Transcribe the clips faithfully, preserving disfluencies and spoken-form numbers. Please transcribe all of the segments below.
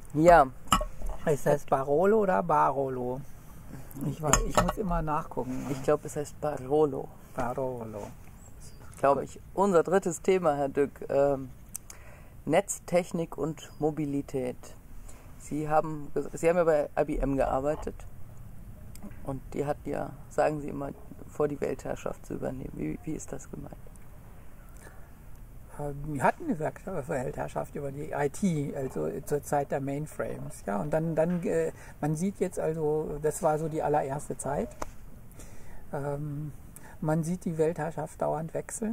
Ja. Ist das Barolo oder Barolo? Ich, weiß, ich muss immer nachgucken. Ich glaube, es heißt Barolo. Barolo. Glaube ich. Unser drittes Thema, Herr Dück. Ähm, Netztechnik und Mobilität. Sie haben, Sie haben ja bei I B M gearbeitet und die hat ja, sagen Sie immer, vor die Weltherrschaft zu übernehmen. Wie, wie ist das gemeint? Wir hatten eine Weltherrschaft über die I T, also zur Zeit der Mainframes. Ja, und dann, dann äh, man sieht jetzt also, das war so die allererste Zeit. Ähm, man sieht die Weltherrschaft dauernd wechseln.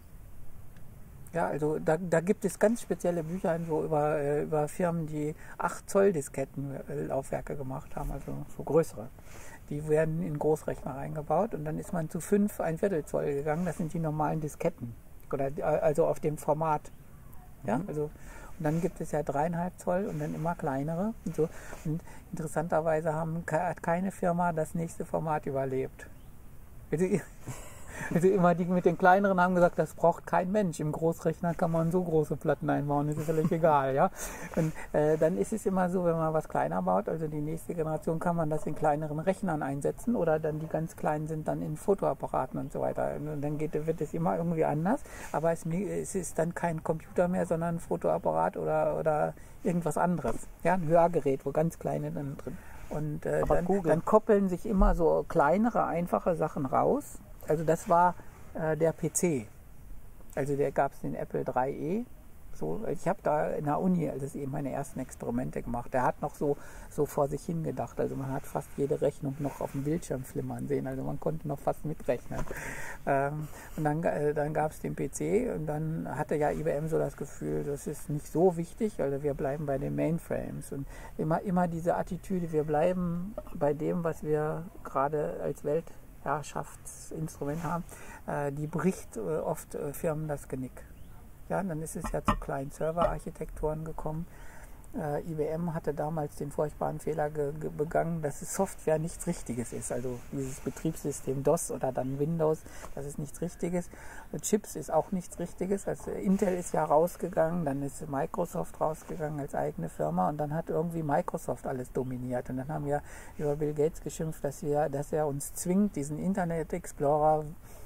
Ja, also da, da gibt es ganz spezielle Bücher so über, äh, über Firmen, die acht Zoll Diskettenlaufwerke gemacht haben, also so größere. Die werden in Großrechner eingebaut und dann ist man zu fünf ein Viertel Zoll gegangen. Das sind die normalen Disketten, oder also auf dem Format. Ja, also und dann gibt es ja dreieinhalb Zoll und dann immer kleinere und so. Und interessanterweise haben, hat keine Firma das nächste Format überlebt. Also, Also immer die mit den kleineren haben gesagt, das braucht kein Mensch. Im Großrechner kann man so große Platten einbauen, das ist völlig egal. Ja? Und äh, dann ist es immer so, wenn man was kleiner baut, also die nächste Generation, kann man das in kleineren Rechnern einsetzen oder dann die ganz kleinen sind dann in Fotoapparaten und so weiter. Und dann geht, wird es immer irgendwie anders, aber es, es ist dann kein Computer mehr, sondern ein Fotoapparat oder, oder irgendwas anderes. Ja? Ein Hörgerät, wo ganz kleine dann drin. Und äh, dann, dann koppeln sich immer so kleinere, einfache Sachen raus. Also das war äh, der P C. Also der gab es den Apple drei E. So, ich habe da in der Uni, also eben meine ersten Experimente gemacht. Der hat noch so, so vor sich hingedacht. Also man hat fast jede Rechnung noch auf dem Bildschirm flimmern sehen. Also man konnte noch fast mitrechnen. Ähm, und dann, äh, dann gab es den P C und dann hatte ja I B M so das Gefühl, das ist nicht so wichtig. Also wir bleiben bei den Mainframes. Und immer, immer diese Attitüde, wir bleiben bei dem, was wir gerade als Welt Herrschaftsinstrument haben, äh, die bricht äh, oft äh, Firmen das Genick. Ja, und dann ist es ja zu kleinen Serverarchitekturen gekommen. Äh, I B M hatte damals den furchtbaren Fehler ge ge begangen, dass es Software nichts Richtiges ist. Also dieses Betriebssystem DOS oder dann Windows, das ist nichts Richtiges. Und Chips ist auch nichts Richtiges. Also Intel ist ja rausgegangen, dann ist Microsoft rausgegangen als eigene Firma und dann hat irgendwie Microsoft alles dominiert. Und dann haben wir über Bill Gates geschimpft, dass, wir, dass er uns zwingt, diesen Internet Explorer,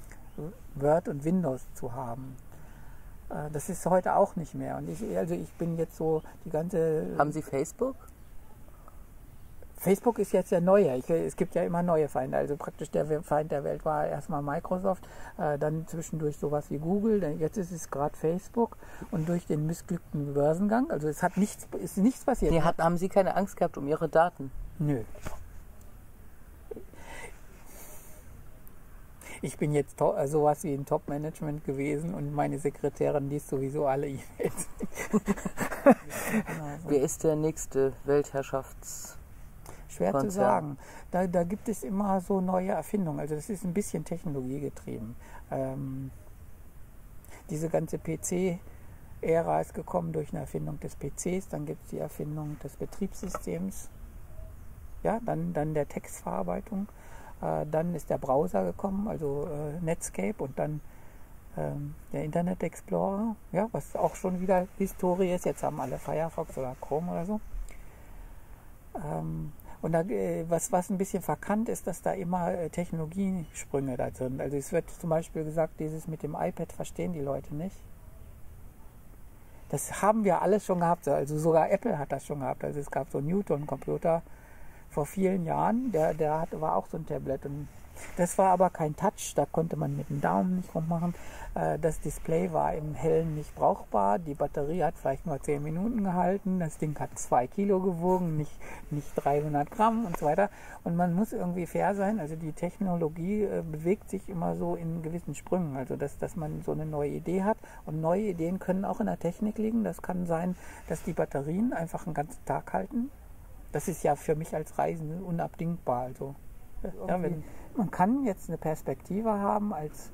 Word und Windows zu haben. Das ist heute auch nicht mehr. Und ich, also ich bin jetzt so die ganze... Haben Sie Facebook? Facebook ist jetzt der neue. Ich, es gibt ja immer neue Feinde. Also praktisch der Feind der Welt war erstmal Microsoft, äh, dann zwischendurch sowas wie Google. Jetzt ist es gerade Facebook. Und durch den missglückten Börsengang, also es hat nichts, ist nichts passiert. Nee, hat, haben Sie keine Angst gehabt um Ihre Daten? Nö. Ich bin jetzt sowas wie ein Top-Management gewesen und meine Sekretärin liest sowieso alle E-Mails. Wer ist der nächste Weltherrschafts... Schwer Konzern. Zu sagen. Da, da gibt es immer so neue Erfindungen. Also das ist ein bisschen technologiegetrieben. Ähm, diese ganze P C-Ära ist gekommen durch eine Erfindung des P Cs. Dann gibt es die Erfindung des Betriebssystems. Ja, dann, dann der Textverarbeitung. Äh, dann ist der Browser gekommen, also äh, Netscape und dann ähm, der Internet Explorer. Ja, was auch schon wieder Historie ist. Jetzt haben alle Firefox oder Chrome oder so. Ähm, Und da, was, was ein bisschen verkannt ist, dass da immer äh, Technologiesprünge da sind. Also es wird zum Beispiel gesagt, dieses mit dem iPad verstehen die Leute nicht. Das haben wir alles schon gehabt. Also sogar Apple hat das schon gehabt. Also es gab so einen Newton-Computer vor vielen Jahren, der, der hat, war auch so ein Tablet. Und das war aber kein Touch, da konnte man mit dem Daumen nicht rummachen. Das Display war im Hellen nicht brauchbar. Die Batterie hat vielleicht nur zehn Minuten gehalten. Das Ding hat zwei Kilo gewogen, nicht, nicht dreihundert Gramm und so weiter. Und man muss irgendwie fair sein. Also die Technologie äh, bewegt sich immer so in gewissen Sprüngen. Also dass, dass man so eine neue Idee hat. Und neue Ideen können auch in der Technik liegen. Das kann sein, dass die Batterien einfach einen ganzen Tag halten. Das ist ja für mich als Reisende unabdingbar. Also, ja, wenn, man kann jetzt eine Perspektive haben als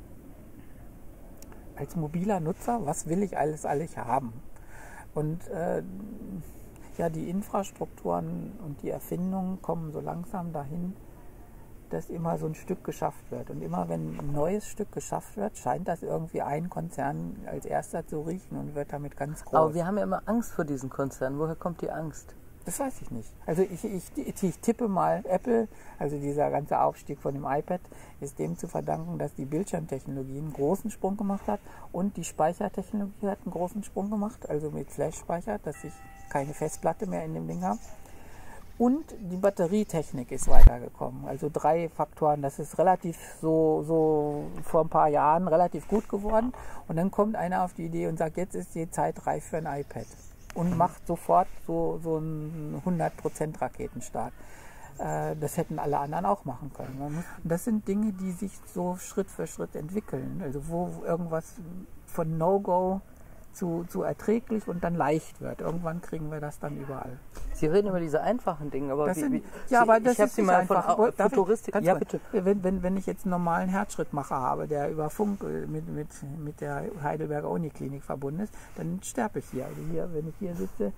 als mobiler Nutzer, was will ich alles alles haben? Und äh, ja, die Infrastrukturen und die Erfindungen kommen so langsam dahin, dass immer so ein Stück geschafft wird. Und immer wenn ein neues Stück geschafft wird, scheint das irgendwie ein Konzern als erster zu riechen und wird damit ganz groß. Aber wir haben ja immer Angst vor diesen Konzernen. Woher kommt die Angst? Das weiß ich nicht. Also ich, ich, ich tippe mal, Apple, also dieser ganze Aufstieg von dem iPad, ist dem zu verdanken, dass die Bildschirmtechnologie einen großen Sprung gemacht hat und die Speichertechnologie hat einen großen Sprung gemacht, also mit Flash-Speicher, dass ich keine Festplatte mehr in dem Ding habe. Und die Batterietechnik ist weitergekommen. Also drei Faktoren. Das ist relativ so, so vor ein paar Jahren relativ gut geworden. Und dann kommt einer auf die Idee und sagt, jetzt ist die Zeit reif für ein iPad. Und macht sofort so, so einen hundert Prozent Raketenstart. Äh, das hätten alle anderen auch machen können. Und das sind Dinge, die sich so Schritt für Schritt entwickeln. Also wo irgendwas von No-Go zu, zu erträglich und dann leicht wird. Irgendwann kriegen wir das dann überall. Sie reden über diese einfachen Dinge, aber, das wie, sind, wie, ja, Sie, aber das ich habe ist Sie nicht mal einfach. von Darf Futuristik... Ich, ja, mal, bitte. Wenn, wenn, wenn ich jetzt einen normalen Herzschrittmacher habe, der über Funk mit, mit, mit der Heidelberger Uniklinik verbunden ist, dann sterbe ich hier. Also hier, wenn ich hier sitze,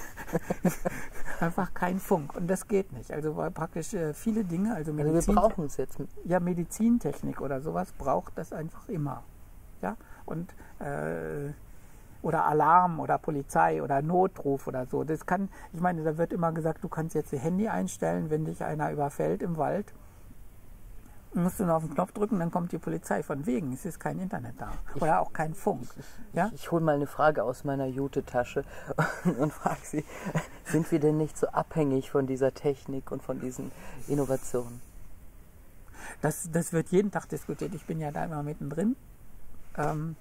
einfach kein Funk. Und das geht nicht. Also weil praktisch äh, viele Dinge, also Medizin, also wir brauchen es jetzt. Ja, Medizintechnik oder sowas braucht das einfach immer. Ja, und äh, oder Alarm oder Polizei oder Notruf oder so. Das kann, ich meine, da wird immer gesagt, du kannst jetzt ihr Handy einstellen, wenn dich einer überfällt im Wald. Musst du nur auf den Knopf drücken, dann kommt die Polizei. Von wegen, es ist kein Internet da. Oder ich, auch kein Funk. Ich, ja? ich, ich hole mal eine Frage aus meiner Jute-Tasche und, und frage Sie, sind wir denn nicht so abhängig von dieser Technik und von diesen Innovationen? Das, das wird jeden Tag diskutiert. Ich bin ja da immer mittendrin. Ähm,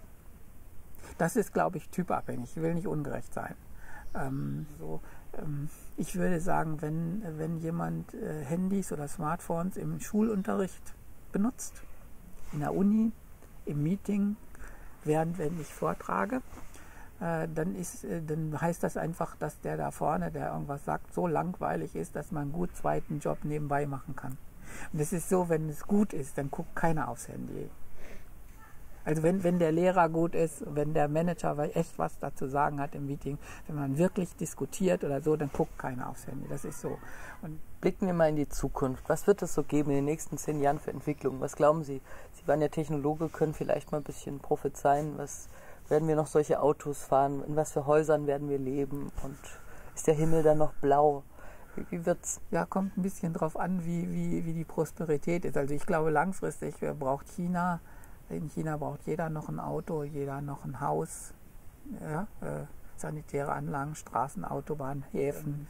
Das ist, glaube ich, typabhängig. Ich will nicht ungerecht sein. Ähm, so, ähm, ich würde sagen, wenn, wenn jemand äh, Handys oder Smartphones im Schulunterricht benutzt, in der Uni, im Meeting, während wenn ich vortrage, äh, dann, ist, äh, dann heißt das einfach, dass der da vorne, der irgendwas sagt, so langweilig ist, dass man gut zweiten Job nebenbei machen kann. Und es ist so, wenn es gut ist, dann guckt keiner aufs Handy. Also wenn, wenn der Lehrer gut ist, wenn der Manager echt was dazu sagen hat im Meeting, wenn man wirklich diskutiert oder so, dann guckt keiner aufs Handy. Das ist so. Und blicken wir mal in die Zukunft. Was wird es so geben in den nächsten zehn Jahren für Entwicklungen? Was glauben Sie? Sie waren ja Technologe, können vielleicht mal ein bisschen prophezeien. Was werden wir noch solche Autos fahren? In was für Häusern werden wir leben? Und ist der Himmel dann noch blau? Wie, wie wird's? Ja, kommt ein bisschen drauf an, wie, wie, wie die Prosperität ist. Also ich glaube, langfristig braucht China... In China braucht jeder noch ein Auto, jeder noch ein Haus, ja, äh, sanitäre Anlagen, Straßen, Autobahnen, Häfen.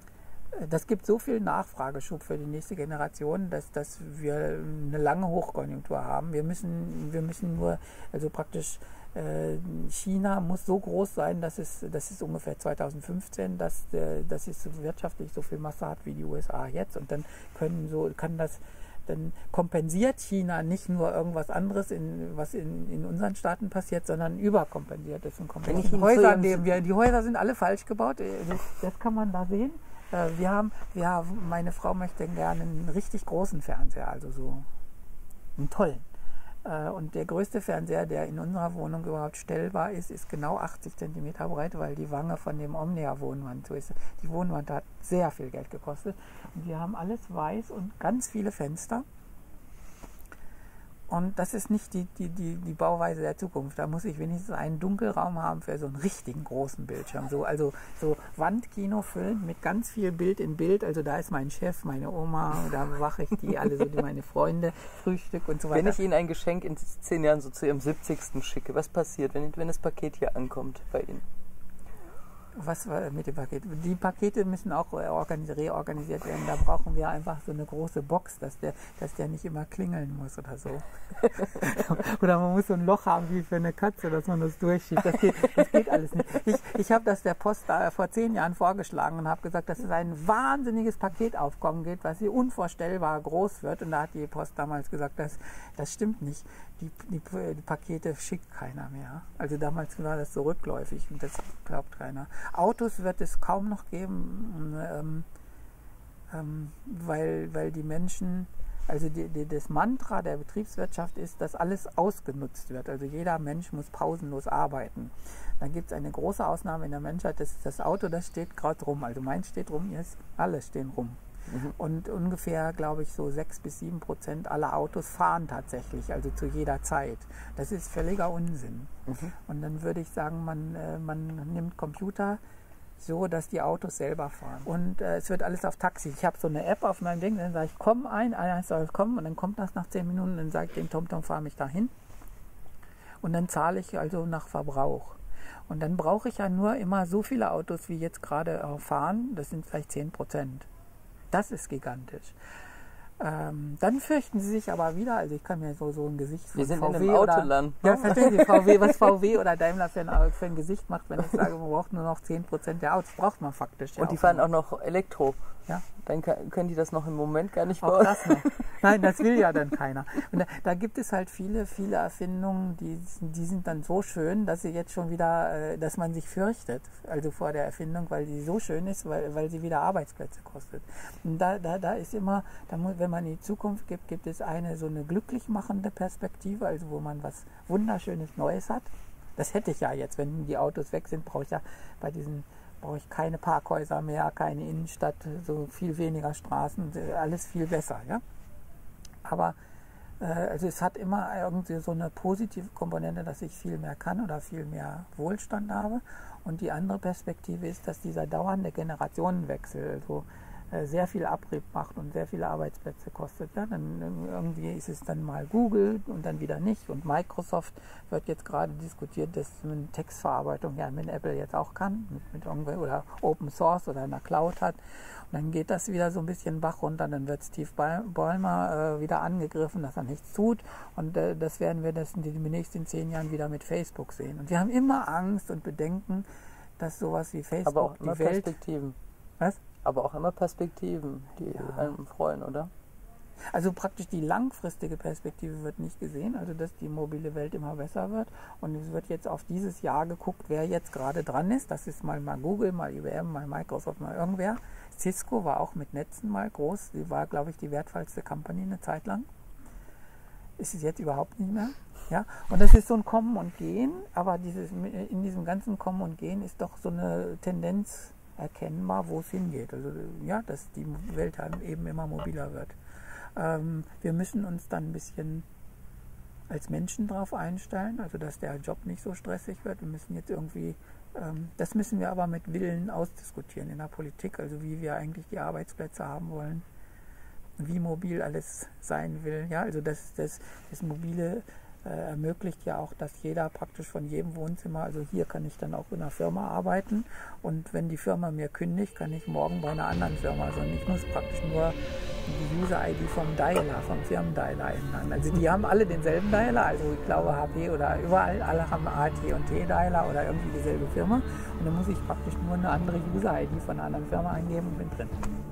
Das gibt so viel Nachfrageschub für die nächste Generation, dass, dass wir eine lange Hochkonjunktur haben. Wir müssen, wir müssen nur, also praktisch äh, China muss so groß sein, dass es, das ist ungefähr zweitausendfünfzehn, dass, äh, dass es wirtschaftlich so viel Masse hat wie die U S A jetzt. Und dann können so, kann das dann kompensiert China nicht nur irgendwas anderes, in, was in, in unseren Staaten passiert, sondern überkompensiert ist. Und kompensiert. Die Häuser, wir, die Häuser sind alle falsch gebaut, das kann man da sehen. Wir haben, wir haben, meine Frau möchte gerne einen richtig großen Fernseher, also so einen tollen. Und der größte Fernseher, der in unserer Wohnung überhaupt stellbar ist, ist genau achtzig Zentimeter breit, weil die Wange von dem Omnia-Wohnwand so ist. Die Wohnwand hat sehr viel Geld gekostet. Und wir haben alles weiß und ganz viele Fenster. Und das ist nicht die, die, die, die Bauweise der Zukunft. Da muss ich wenigstens einen Dunkelraum haben für so einen richtigen großen Bildschirm. So, also so Wandkino füllen mit ganz viel Bild in Bild. Also da ist mein Chef, meine Oma, da wache ich die, alle so die meine Freunde, Frühstück und so weiter. Wenn ich Ihnen ein Geschenk in zehn Jahren so zu Ihrem siebzigsten schicke, was passiert, wenn, wenn das Paket hier ankommt bei Ihnen? Was war mit dem Paket? Die Pakete müssen auch reorganisiert werden. Da brauchen wir einfach so eine große Box, dass der, dass der nicht immer klingeln muss oder so. Oder man muss so ein Loch haben wie für eine Katze, dass man das durchschiebt. Das geht, das geht alles nicht. Ich, ich habe das der Post da vor zehn Jahren vorgeschlagen und habe gesagt, dass es ein wahnsinniges Paketaufkommen gibt, was hier unvorstellbar groß wird. Und da hat die Post damals gesagt, das, das stimmt nicht. Die, die, die Pakete schickt keiner mehr. Also damals war das so rückläufig und das glaubt keiner. Autos wird es kaum noch geben, ähm, ähm, weil, weil die Menschen, also die, die, das Mantra der Betriebswirtschaft ist, dass alles ausgenutzt wird. Also jeder Mensch muss pausenlos arbeiten. Dann gibt es eine große Ausnahme in der Menschheit, das ist das Auto, das steht gerade rum. Also meins steht rum, jetzt alle stehen rum. Mhm. Und ungefähr, glaube ich, so sechs bis sieben Prozent aller Autos fahren tatsächlich, also zu jeder Zeit. Das ist völliger Unsinn. Mhm. Und dann würde ich sagen, man, äh, man nimmt Computer so, dass die Autos selber fahren. Und äh, es wird alles auf Taxi. Ich habe so eine App auf meinem Ding, dann sage ich, komm ein, einer soll kommen und dann kommt das nach zehn Minuten, dann sage ich dem TomTom, fahr mich dahin. Und dann zahle ich also nach Verbrauch. Und dann brauche ich ja nur immer so viele Autos, wie jetzt gerade fahren. Das sind vielleicht zehn Prozent. Das ist gigantisch. Ähm, dann fürchten sie sich aber wieder, also ich kann mir so, so ein Gesicht von Wir sind V W in einem Autoland. Oder, ja, verstehen Sie, V W, was V W oder Daimler für ein, für ein Gesicht macht, wenn ich sage, man braucht nur noch zehn Prozent der Autos, braucht man faktisch. Ja und die fahren auch noch Elektro. Ja. Dann können die das noch im Moment gar nicht bauen. Das noch. Nein, das will ja dann keiner. Und da, da gibt es halt viele, viele Erfindungen, die, die sind dann so schön, dass sie jetzt schon wieder, dass man sich fürchtet, also vor der Erfindung, weil sie so schön ist, weil, weil sie wieder Arbeitsplätze kostet. Und da, da, da ist immer, da muss, wenn man in die Zukunft gibt, gibt es eine so eine glücklich machende Perspektive, also wo man was Wunderschönes Neues hat. Das hätte ich ja jetzt, wenn die Autos weg sind, brauche ich ja bei diesen brauche ich keine Parkhäuser mehr, keine Innenstadt, so viel weniger Straßen, alles viel besser. Ja? Aber äh, also es hat immer irgendwie so eine positive Komponente, dass ich viel mehr kann oder viel mehr Wohlstand habe. Und die andere Perspektive ist, dass dieser dauernde Generationenwechsel also, äh, sehr viel Abrieb macht und sehr viele Arbeitsplätze kostet. Ja? Dann irgendwie ist es dann mal Google und dann wieder nicht. Und Microsoft wird jetzt gerade diskutiert, dass man Textverarbeitung ja mit Apple jetzt auch kann, mit, mit irgendwie oder Open Source oder einer Cloud hat. Und dann geht das wieder so ein bisschen Bach runter, dann wird Steve Ballmer äh, wieder angegriffen, dass er nichts tut. Und äh, das werden wir das in den nächsten zehn Jahren wieder mit Facebook sehen. Und wir haben immer Angst und Bedenken, dass sowas wie Facebook aber auch die immer Welt... Perspektiven. Was? Aber auch immer Perspektiven, die ja. einem freuen, oder? Also praktisch die langfristige Perspektive wird nicht gesehen, also dass die mobile Welt immer besser wird. Und es wird jetzt auf dieses Jahr geguckt, wer jetzt gerade dran ist. Das ist mal, mal Google, mal I B M, mal Microsoft, mal irgendwer. Cisco war auch mit Netzen mal groß. Sie war, glaube ich, die wertvollste Company eine Zeit lang. Ist es jetzt überhaupt nicht mehr. Ja? Und das ist so ein Kommen und Gehen, aber dieses, in diesem ganzen Kommen und Gehen ist doch so eine Tendenz erkennbar, wo es hingeht. Also ja, dass die Welt dann eben immer mobiler wird. Ähm, wir müssen uns dann ein bisschen als Menschen drauf einstellen, also dass der Job nicht so stressig wird. Wir müssen jetzt irgendwie, ähm, das müssen wir aber mit Willen ausdiskutieren in der Politik, also wie wir eigentlich die Arbeitsplätze haben wollen, wie mobil alles sein will. Ja, also das, das, das mobile äh, ermöglicht ja auch, dass jeder praktisch von jedem Wohnzimmer, also hier kann ich dann auch in einer Firma arbeiten und wenn die Firma mir kündigt, kann ich morgen bei einer anderen Firma, also ich muss praktisch nur die User-I D vom Dialer, vom Firmendialer ändern. Also die haben alle denselben Dialer, also ich glaube H P oder überall, alle haben A T und T-Dialer oder irgendwie dieselbe Firma und dann muss ich praktisch nur eine andere User-I D von einer anderen Firma eingeben und bin drin.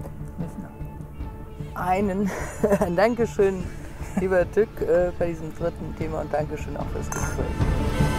Einen Dankeschön, lieber Tück, äh, bei diesem dritten Thema und Dankeschön auch fürs Gespräch.